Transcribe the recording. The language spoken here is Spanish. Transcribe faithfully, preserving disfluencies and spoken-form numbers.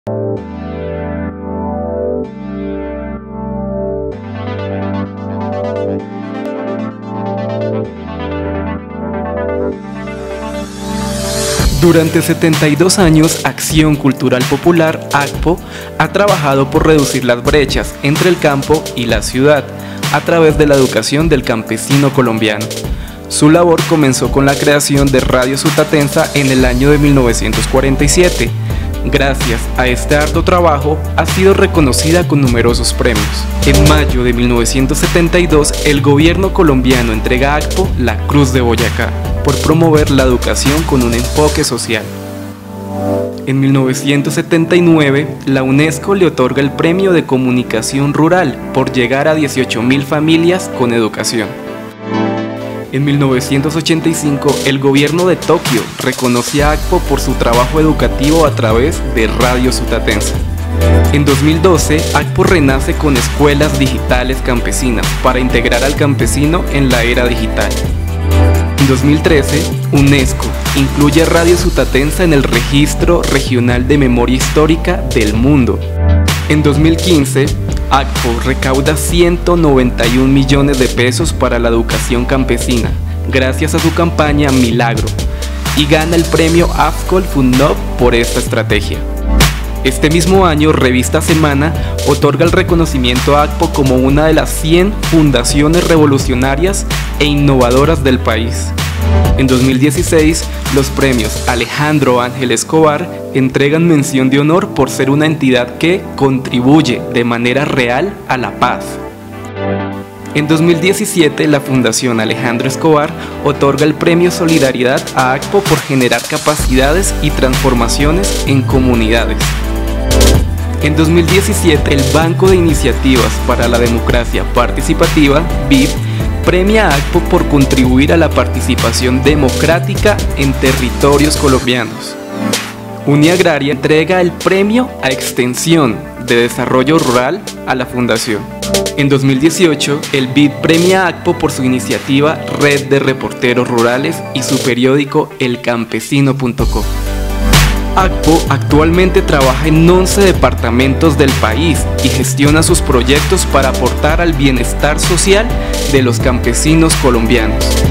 Durante setenta y dos años, Acción Cultural Popular, ACPO, ha trabajado por reducir las brechas entre el campo y la ciudad a través de la educación del campesino colombiano. Su labor comenzó con la creación de Radio Sutatensa en el año de mil novecientos cuarenta y siete. Gracias a este arduo trabajo, ha sido reconocida con numerosos premios. En mayo de mil novecientos setenta y dos, el gobierno colombiano entrega a ACPO la Cruz de Boyacá por promover la educación con un enfoque social. En mil novecientos setenta y nueve, la UNESCO le otorga el Premio de Comunicación Rural por llegar a dieciocho mil familias con educación. En mil novecientos ochenta y cinco, el gobierno de Tokio reconoce a ACPO por su trabajo educativo a través de Radio Sutatensa. En dos mil doce, ACPO renace con escuelas digitales campesinas para integrar al campesino en la era digital. En dos mil trece, UNESCO incluye Radio Sutatensa en el Registro Regional de Memoria Histórica del Mundo. En dos mil quince, ACPO recauda ciento noventa y un millones de pesos para la educación campesina, gracias a su campaña Milagro, y gana el premio AFCOL Fundnob por esta estrategia. Este mismo año, Revista Semana otorga el reconocimiento a ACPO como una de las cien fundaciones revolucionarias e innovadoras del país. En dos mil dieciséis, los premios Alejandro Ángel Escobar entregan mención de honor por ser una entidad que contribuye de manera real a la paz. En dos mil diecisiete, la Fundación Alejandro Escobar otorga el Premio Solidaridad a ACPO por generar capacidades y transformaciones en comunidades. En dos mil diecisiete, el Banco de Iniciativas para la Democracia Participativa, B I D, premia a ACPO por contribuir a la participación democrática en territorios colombianos. Uniagraria entrega el Premio a Extensión de Desarrollo Rural a la Fundación. En dos mil dieciocho, el B I D premia a ACPO por su iniciativa Red de Reporteros Rurales y su periódico el campesino punto co. ACPO actualmente trabaja en once departamentos del país y gestiona sus proyectos para aportar al bienestar social de los campesinos colombianos.